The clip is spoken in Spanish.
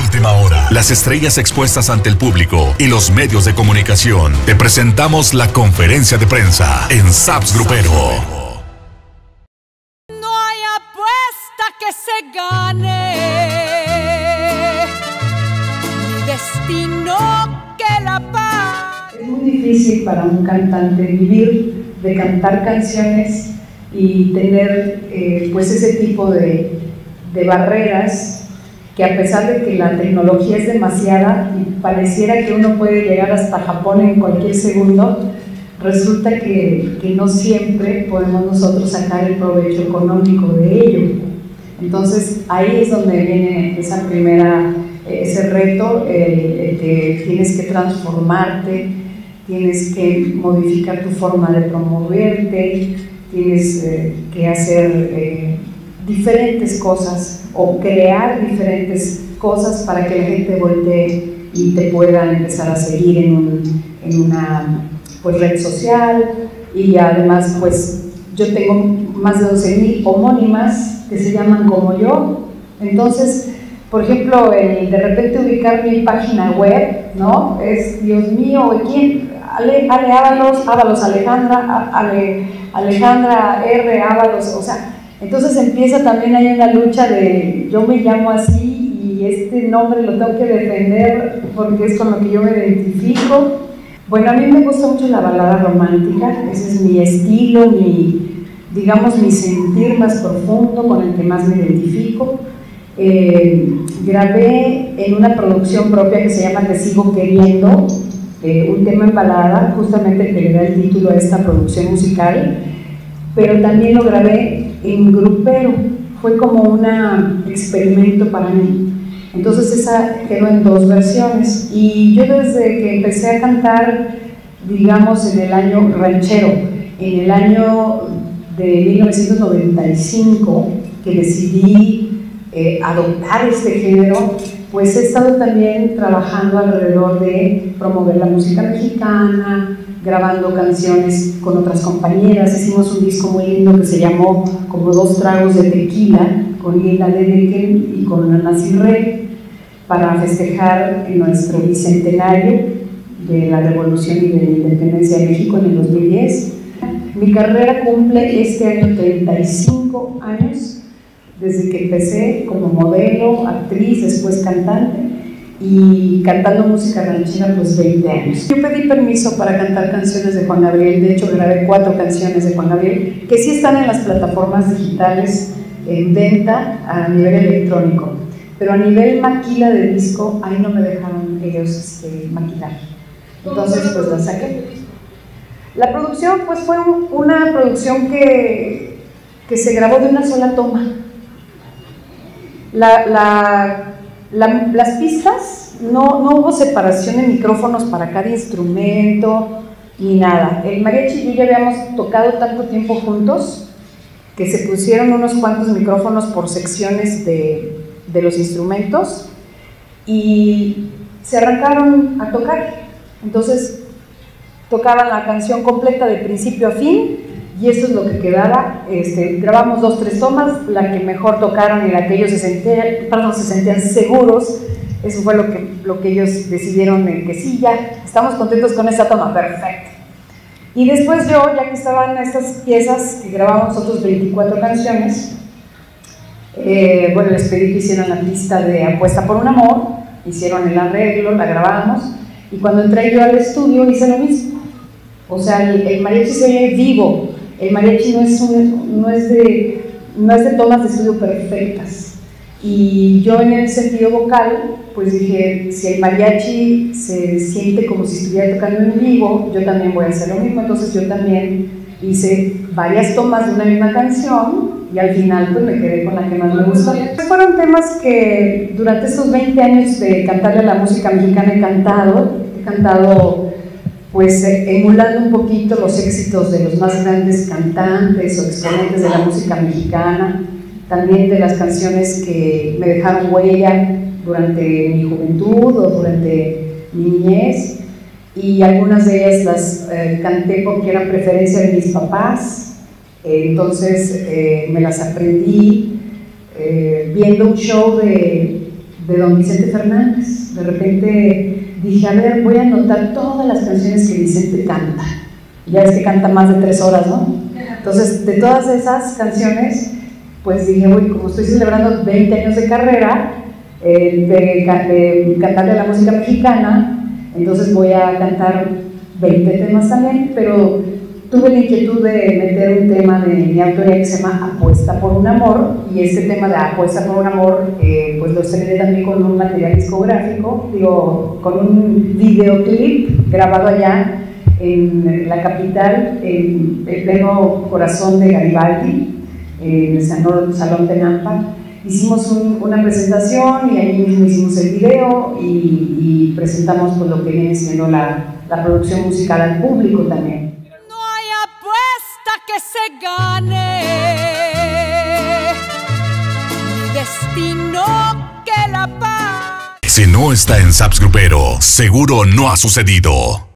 última hora, las estrellas expuestas ante el público y los medios de comunicación. Te presentamos la conferencia de prensa en Saps Grupero. No hay apuesta que se gane, ni destino que la pague. Es muy difícil para un cantante vivir de cantar canciones y tener pues ese tipo de barreras, que a pesar de que la tecnología es demasiada y pareciera que uno puede llegar hasta Japón en cualquier segundo, resulta que no siempre podemos nosotros sacar el provecho económico de ello. Entonces ahí es donde viene ese reto, que tienes que transformarte, tienes que modificar tu forma de promoverte, tienes que hacer diferentes pues o crear diferentes cosas para que la gente voltee y te pueda empezar a seguir en una pues, red social. Y además pues yo tengo más de 12,000 homónimas que se llaman como yo. Entonces, por ejemplo, el de repente ubicar mi página web, ¿no? Es, Dios mío, ¿quién? Ale Ábalos Alejandra, Alejandra R. Ábalos, o sea, entonces empieza también hay una lucha de yo me llamo así y este nombre lo tengo que defender porque es con lo que yo me identifico. Bueno, a mí me gusta mucho la balada romántica, ese es mi estilo, mi sentir más profundo con el que más me identifico. Grabé en una producción propia que se llama Te Sigo Queriendo, un tema en balada, justamente que le da el título a esta producción musical, pero también lo grabé en grupero, fue como un experimento para mí. Entonces esa quedó en 2 versiones y yo desde que empecé a cantar, digamos en el año ranchero, en el año de 1995 que decidí adoptar este género, pues he estado también trabajando alrededor de promover la música mexicana, grabando canciones con otras compañeras. Hicimos un disco muy lindo que se llamó Como 2 tragos de tequila, con Lila Dedeken y con Ana Cirré, para festejar nuestro bicentenario de la Revolución y de la Independencia de México en el 2010. Mi carrera cumple este año 35 años, desde que empecé como modelo, actriz, después cantante, y cantando música ranchera pues 20 años. Yo pedí permiso para cantar canciones de Juan Gabriel, de hecho grabé 4 canciones de Juan Gabriel, que sí están en las plataformas digitales en venta a nivel electrónico, pero a nivel maquila de disco, ahí no me dejaron ellos maquilar. Entonces pues la saqué. La producción pues fue una producción que se grabó de una sola toma. Las pistas, no hubo separación de micrófonos para cada instrumento ni nada. El mariachi y yo ya habíamos tocado tanto tiempo juntos que se pusieron unos cuantos micrófonos por secciones de los instrumentos y se arrancaron a tocar. Entonces tocaban la canción completa de principio a fin y esto es lo que quedaba. Grabamos 2 o 3 tomas, la que mejor tocaron y la que ellos se sentían seguros. Eso fue lo que ellos decidieron, que sí, ya estamos contentos con esta toma, perfecto. Y después yo, ya que estaban estas piezas, que grabamos otros 24 canciones, les pedí que hicieran la pista de Apuesta por un Amor, hicieron el arreglo, la grabamos, y cuando entré yo al estudio hice lo mismo. O sea, el mariachi se oye vivo, el mariachi no es de tomas de estudio perfectas. Y yo en el sentido vocal, pues dije, si el mariachi se siente como si estuviera tocando en vivo, yo también voy a hacer lo mismo. Entonces yo también hice varias tomas de una misma canción y al final pues me quedé con la que más me gustó. Fueron temas que durante estos 20 años de cantarle a la música mexicana he cantado pues emulando un poquito los éxitos de los más grandes cantantes o exponentes de la música mexicana, también de las canciones que me dejaron huella durante mi juventud o durante mi niñez, y algunas de ellas las canté porque eran preferencia de mis papás. Entonces me las aprendí viendo un show de de don Vicente Fernández. De repente dije, a ver, voy a anotar todas las canciones que Vicente canta. Ya ves que canta más de 3 horas, ¿no? Entonces, de todas esas canciones, pues dije, uy, como estoy celebrando 20 años de carrera, de cantarle la música mexicana, entonces voy a cantar 20 temas también, pero tuve la inquietud de meter un tema de mi autoría que se llama Apuesta por un amor, y este tema de Apuesta por un amor, pues lo estrené también con un material discográfico, digo, con un videoclip grabado allá en la capital, en el pleno corazón de Garibaldi, en el Salón Tenampa. Hicimos una presentación y ahí mismo hicimos el video y presentamos pues, lo que viene siendo la producción musical al público también. No hay apuesta que se gane, ni destino que la paz. Si no está en Saps Grupero, seguro no ha sucedido.